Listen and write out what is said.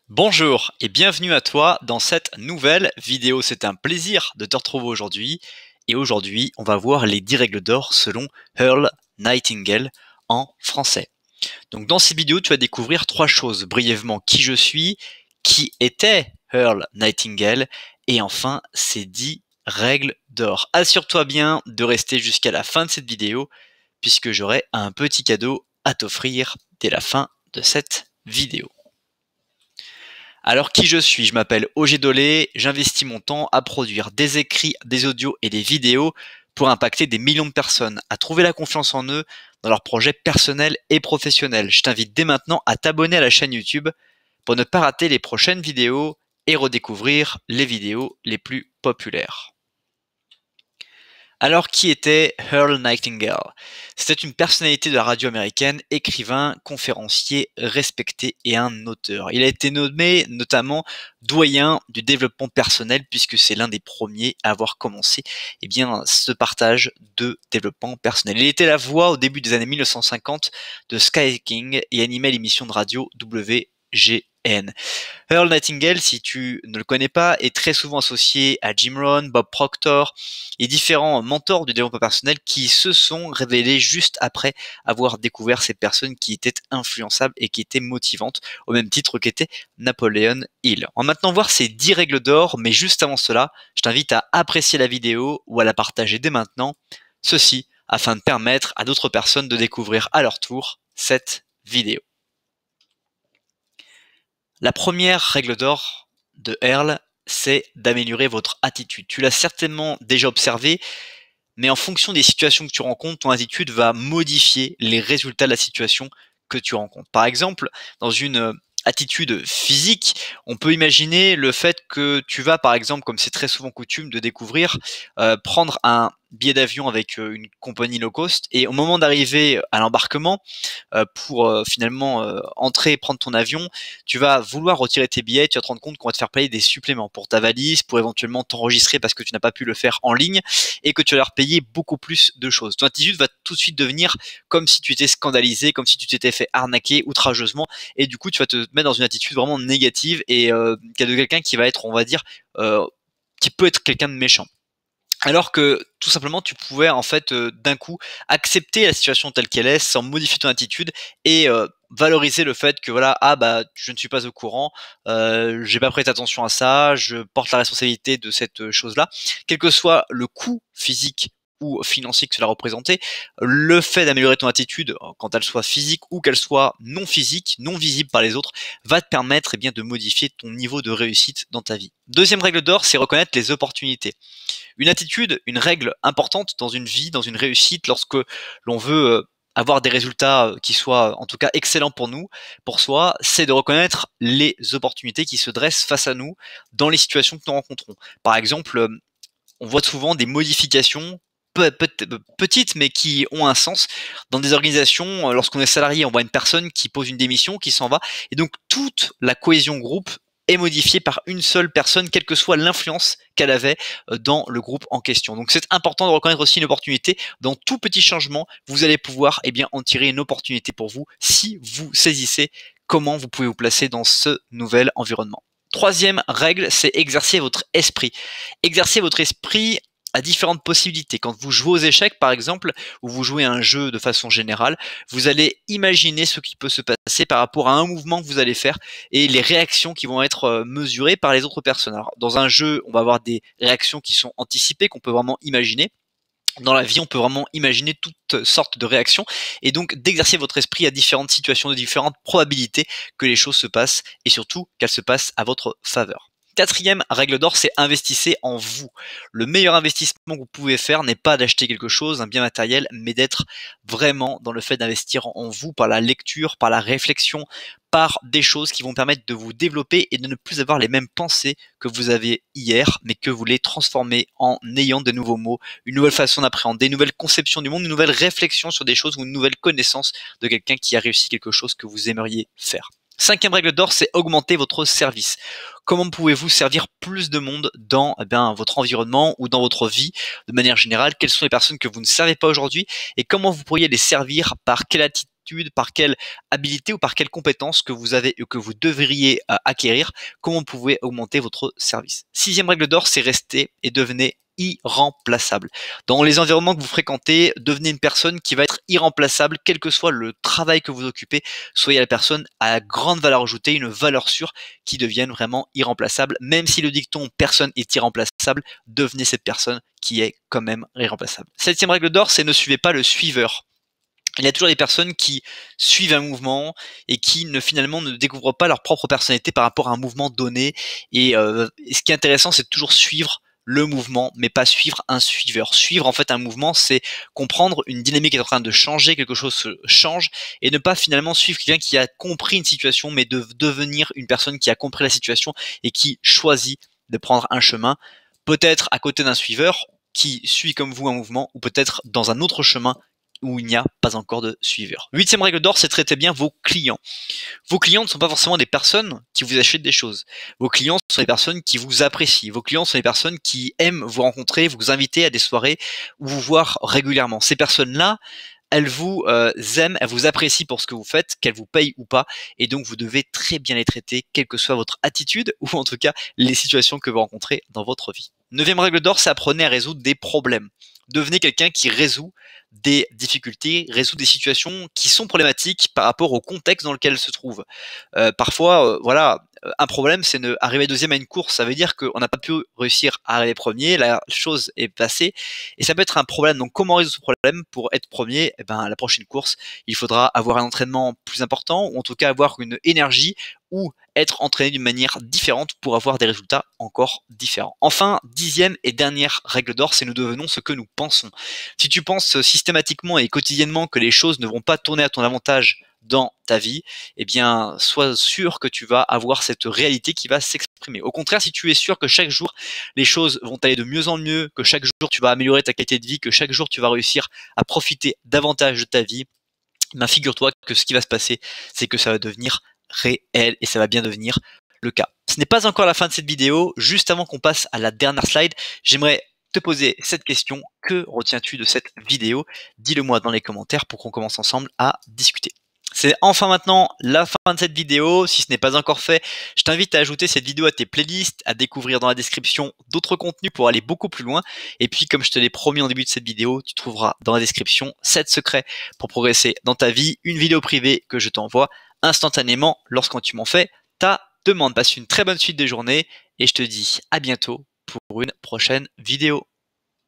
Bonjour et bienvenue à toi dans cette nouvelle vidéo. C'est un plaisir de te retrouver aujourd'hui. Et aujourd'hui, on va voir les 10 règles d'or selon Earl Nightingale en français. Donc dans ces vidéos, tu vas découvrir 3 choses. Brièvement, qui je suis, qui était Earl Nightingale et enfin ces 10 règles d'or. Assure-toi bien de rester jusqu'à la fin de cette vidéo puisque j'aurai un petit cadeau à t'offrir dès la fin de cette vidéo. Alors qui je suis? Je m'appelle Ogé Dolé, j'investis mon temps à produire des écrits, des audios et des vidéos pour impacter des millions de personnes, à trouver la confiance en eux dans leurs projets personnels et professionnels. Je t'invite dès maintenant à t'abonner à la chaîne YouTube pour ne pas rater les prochaines vidéos et redécouvrir les vidéos les plus populaires. Alors, qui était Earl Nightingale? C'était une personnalité de la radio américaine, écrivain, conférencier, respecté et un auteur. Il a été nommé notamment doyen du développement personnel puisque c'est l'un des premiers à avoir commencé ce partage de développement personnel. Il était la voix au début des années 1950 de Sky King et animait l'émission de radio WGN. Earl Nightingale, si tu ne le connais pas, est très souvent associé à Jim Rohn, Bob Proctor et différents mentors du développement personnel qui se sont révélés juste après avoir découvert ces personnes qui étaient influençables et qui étaient motivantes, au même titre qu'était Napoleon Hill. On va maintenant voir ces 10 règles d'or, mais juste avant cela, je t'invite à apprécier la vidéo ou à la partager dès maintenant, ceci afin de permettre à d'autres personnes de découvrir à leur tour cette vidéo. La première règle d'or de Earl, c'est d'améliorer votre attitude. Tu l'as certainement déjà observé, mais en fonction des situations que tu rencontres, ton attitude va modifier les résultats de la situation que tu rencontres. Par exemple, dans une attitude physique, on peut imaginer le fait que tu vas, par exemple, comme c'est très souvent coutume de découvrir, prendre un billet d'avion avec une compagnie low cost et au moment d'arriver à l'embarquement, pour finalement entrer et prendre ton avion, tu vas vouloir retirer tes billets, tu vas te rendre compte qu'on va te faire payer des suppléments pour ta valise, pour éventuellement t'enregistrer parce que tu n'as pas pu le faire en ligne et que tu vas leur payer beaucoup plus de choses. Ton attitude va tout de suite devenir comme si tu étais scandalisé, comme si tu t'étais fait arnaquer outrageusement et du coup tu vas te mettre dans une attitude vraiment négative et de quelqu'un qui va être, on va dire, qui peut être quelqu'un de méchant. Alors que tout simplement tu pouvais en fait d'un coup accepter la situation telle qu'elle est sans modifier ton attitude et valoriser le fait que voilà, ah bah je ne suis pas au courant, j'ai pas prêté attention à ça, je porte la responsabilité de cette chose-là, quel que soit le coût physique ou financier que cela représentait, le fait d'améliorer ton attitude, quand elle soit physique ou qu'elle soit non physique, non visible par les autres, va te permettre de modifier ton niveau de réussite dans ta vie. Deuxième règle d'or, c'est reconnaître les opportunités. Une attitude, une règle importante dans une vie, dans une réussite, lorsque l'on veut avoir des résultats qui soient en tout cas excellents pour nous, pour soi, c'est de reconnaître les opportunités qui se dressent face à nous dans les situations que nous rencontrons. Par exemple, on voit souvent des modifications petites mais qui ont un sens dans des organisations. Lorsqu'on est salarié, on voit une personne qui pose une démission, qui s'en va, et donc toute la cohésion groupe est modifiée par une seule personne, quelle que soit l'influence qu'elle avait dans le groupe en question. Donc c'est important de reconnaître aussi une opportunité. Dans tout petit changement, vous allez pouvoir en tirer une opportunité pour vous si vous saisissez comment vous pouvez vous placer dans ce nouvel environnement. Troisième règle, c'est exercer votre esprit. Exercer votre esprit à différentes possibilités. Quand vous jouez aux échecs, par exemple, ou vous jouez à un jeu de façon générale, vous allez imaginer ce qui peut se passer par rapport à un mouvement que vous allez faire et les réactions qui vont être mesurées par les autres personnes. Alors, dans un jeu, on va avoir des réactions qui sont anticipées, qu'on peut vraiment imaginer. Dans la vie, on peut vraiment imaginer toutes sortes de réactions et donc d'exercer votre esprit à différentes situations, de différentes probabilités que les choses se passent et surtout qu'elles se passent à votre faveur. Quatrième règle d'or, c'est investissez en vous. Le meilleur investissement que vous pouvez faire n'est pas d'acheter quelque chose, un bien matériel, mais d'être vraiment dans le fait d'investir en vous par la lecture, par la réflexion, par des choses qui vont permettre de vous développer et de ne plus avoir les mêmes pensées que vous aviez hier, mais que vous les transformez en ayant de nouveaux mots, une nouvelle façon d'appréhender, une nouvelle conception du monde, une nouvelle réflexion sur des choses ou une nouvelle connaissance de quelqu'un qui a réussi quelque chose que vous aimeriez faire. Cinquième règle d'or, c'est augmenter votre service. Comment pouvez-vous servir plus de monde dans votre environnement ou dans votre vie de manière générale? Quelles sont les personnes que vous ne servez pas aujourd'hui et comment vous pourriez les servir, par quelle aptitude, par quelle habilité ou par quelle compétence que vous avez que vous devriez acquérir, comment vous pouvez augmenter votre service. Sixième règle d'or, c'est rester et devenez irremplaçable. Dans les environnements que vous fréquentez, devenez une personne qui va être irremplaçable, quel que soit le travail que vous occupez. Soyez la personne à grande valeur ajoutée, une valeur sûre qui devienne vraiment irremplaçable. Même si le dicton personne est irremplaçable, devenez cette personne qui est quand même irremplaçable. Septième règle d'or, c'est ne suivez pas le suiveur. Il y a toujours des personnes qui suivent un mouvement et qui finalement ne découvrent pas leur propre personnalité par rapport à un mouvement donné. Et ce qui est intéressant, c'est de toujours suivre le mouvement, mais pas suivre un suiveur. Suivre en fait un mouvement, c'est comprendre une dynamique est en train de changer, quelque chose se change, et ne pas finalement suivre quelqu'un qui a compris une situation, mais de devenir une personne qui a compris la situation et qui choisit de prendre un chemin, peut-être à côté d'un suiveur qui suit comme vous un mouvement, ou peut-être dans un autre chemin où il n'y a pas encore de suiveur. Huitième règle d'or, c'est traiter bien vos clients. Vos clients ne sont pas forcément des personnes qui vous achètent des choses. Vos clients sont des personnes qui vous apprécient. Vos clients sont des personnes qui aiment vous rencontrer, vous inviter à des soirées ou vous voir régulièrement. Ces personnes-là, elles vous aiment, elles vous apprécient pour ce que vous faites, qu'elles vous payent ou pas, et donc vous devez très bien les traiter, quelle que soit votre attitude ou en tout cas les situations que vous rencontrez dans votre vie. Neuvième règle d'or, c'est apprenez à résoudre des problèmes. Devenez quelqu'un qui résout des difficultés, résout des situations qui sont problématiques par rapport au contexte dans lequel elles se trouvent. Parfois, voilà, un problème, c'est arriver deuxième à une course. Ça veut dire qu'on n'a pas pu réussir à arriver premier, la chose est passée, et ça peut être un problème. Donc, comment résoudre ce problème pour être premier? Eh ben, à la prochaine course, il faudra avoir un entraînement plus important, ou en tout cas avoir une énergie, ou être entraîné d'une manière différente pour avoir des résultats encore différents. Enfin, dixième et dernière règle d'or, c'est nous devenons ce que nous pensons. Si tu penses systématiquement et quotidiennement que les choses ne vont pas tourner à ton avantage dans ta vie, eh bien, sois sûr que tu vas avoir cette réalité qui va s'exprimer. Au contraire, si tu es sûr que chaque jour, les choses vont aller de mieux en mieux, que chaque jour, tu vas améliorer ta qualité de vie, que chaque jour, tu vas réussir à profiter davantage de ta vie, ben, figure-toi que ce qui va se passer, c'est que ça va devenir réel et ça va bien devenir le cas. Ce n'est pas encore la fin de cette vidéo. Juste avant qu'on passe à la dernière slide, j'aimerais te poser cette question. Que retiens-tu de cette vidéo? Dis-le moi dans les commentaires pour qu'on commence ensemble à discuter. C'est enfin maintenant la fin de cette vidéo. Si ce n'est pas encore fait, je t'invite à ajouter cette vidéo à tes playlists, à découvrir dans la description d'autres contenus pour aller beaucoup plus loin. Et puis, comme je te l'ai promis en début de cette vidéo, tu trouveras dans la description 7 secrets pour progresser dans ta vie, une vidéo privée que je t'envoie instantanément lorsque tu m'en fais ta demande. Passe une très bonne suite de journée et je te dis à bientôt pour une prochaine vidéo.